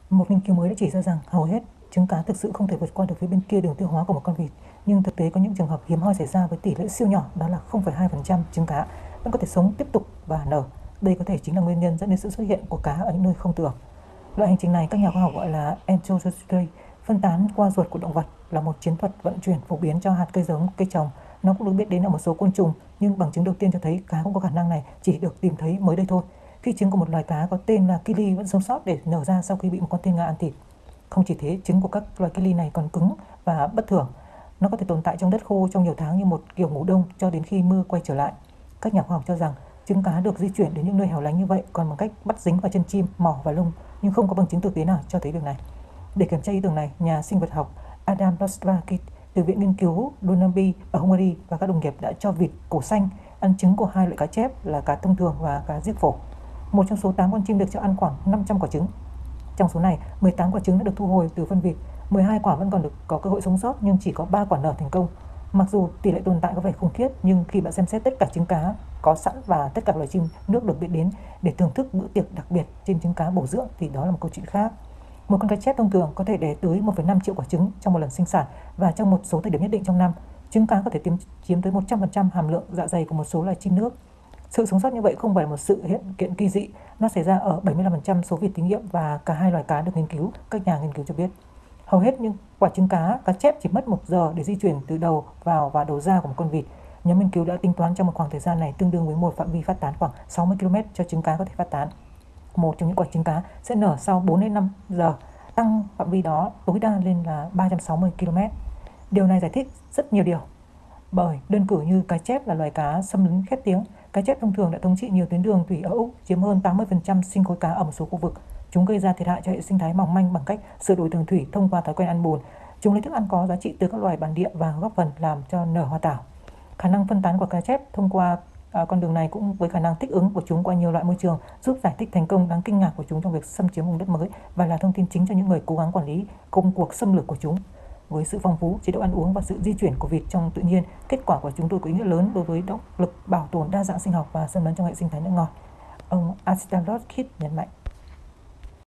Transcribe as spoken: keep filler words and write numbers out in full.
Một nghiên cứu mới đã chỉ ra rằng hầu hết trứng cá thực sự không thể vượt qua được phía bên kia đường tiêu hóa của một con vịt, nhưng thực tế có những trường hợp hiếm hoi xảy ra với tỷ lệ siêu nhỏ, đó là không phẩy hai phần trăm trứng cá vẫn có thể sống tiếp tục và nở. Đây có thể chính là nguyên nhân dẫn đến sự xuất hiện của cá ở những nơi không tưởng. Loại hành trình này các nhà khoa học gọi là endogeneity, phân tán qua ruột của động vật, là một chiến thuật vận chuyển phổ biến cho hạt cây giống, cây trồng. Nó cũng được biết đến ở một số côn trùng, nhưng bằng chứng đầu tiên cho thấy cá cũng có khả năng này chỉ được tìm thấy mới đây thôi, khi trứng của một loài cá có tên là kili vẫn sống sót để nở ra sau khi bị một con thiên nga ăn thịt. Không chỉ thế, trứng của các loài kili này còn cứng và bất thường. Nó có thể tồn tại trong đất khô trong nhiều tháng như một kiểu ngủ đông cho đến khi mưa quay trở lại. Các nhà khoa học cho rằng trứng cá được di chuyển đến những nơi hẻo lánh như vậy còn bằng cách bắt dính vào chân chim, mỏ và lông, nhưng không có bằng chứng thực tế nào cho thấy việc này. Để kiểm tra ý tưởng này, nhà sinh vật học Adam Plaszakit từ Viện Nghiên cứu Dunabi ở Hungary và các đồng nghiệp đã cho vịt cổ xanh ăn trứng của hai loại cá chép là cá thông thường và cá giếc phổ. Một trong số tám con chim được cho ăn khoảng năm trăm quả trứng. Trong số này, mười tám quả trứng đã được thu hồi từ phân vịt, mười hai quả vẫn còn được có cơ hội sống sót nhưng chỉ có ba quả nở thành công. Mặc dù tỷ lệ tồn tại có vẻ khủng khiếp, nhưng khi bạn xem xét tất cả trứng cá có sẵn và tất cả loài chim nước được biết đến để thưởng thức bữa tiệc đặc biệt trên trứng cá bổ dưỡng thì đó là một câu chuyện khác. Một con cá chép thông thường có thể đẻ tới một phẩy năm triệu quả trứng trong một lần sinh sản, và trong một số thời điểm nhất định trong năm, trứng cá có thể chiếm tới một trăm phần trăm hàm lượng dạ dày của một số loài chim nước. Sự sống sót như vậy không phải là một sự hiện kiện kỳ dị, nó xảy ra ở bảy mươi lăm phần trăm số vịt thí nghiệm và cả hai loài cá được nghiên cứu, các nhà nghiên cứu cho biết. Hầu hết những quả trứng cá, cá chép chỉ mất một giờ để di chuyển từ đầu vào và đầu ra của một con vịt. Nhóm nghiên cứu đã tính toán trong một khoảng thời gian này tương đương với một phạm vi phát tán khoảng sáu mươi ki lô mét cho trứng cá có thể phát tán. Một trong những quả trứng cá sẽ nở sau bốn đến năm giờ, tăng phạm vi đó tối đa lên là ba trăm sáu mươi ki lô mét. Điều này giải thích rất nhiều điều. Bởi đơn cử như cá chép là loài cá xâm lấn khét tiếng, cá chép thông thường đã thống trị nhiều tuyến đường thủy ở Úc, chiếm hơn tám mươi phần trăm sinh khối cá ở một số khu vực. Chúng gây ra thiệt hại cho hệ sinh thái mỏng manh bằng cách sửa đổi đường thủy thông qua thói quen ăn bùn. Chúng lấy thức ăn có giá trị từ các loài bản địa và góp phần làm cho nở hoa tảo. Khả năng phân tán của cá chép thông qua à, con đường này cũng với khả năng thích ứng của chúng qua nhiều loại môi trường giúp giải thích thành công đáng kinh ngạc của chúng trong việc xâm chiếm vùng đất mới và là thông tin chính cho những người cố gắng quản lý công cuộc xâm lược của chúng. Với sự phong phú, chế độ ăn uống và sự di chuyển của vịt trong tự nhiên, kết quả của chúng tôi có ý nghĩa lớn đối với động lực bảo tồn đa dạng sinh học và xâm lấn trong hệ sinh thái nước ngọt, ông Adam Plaszakit nhấn mạnh.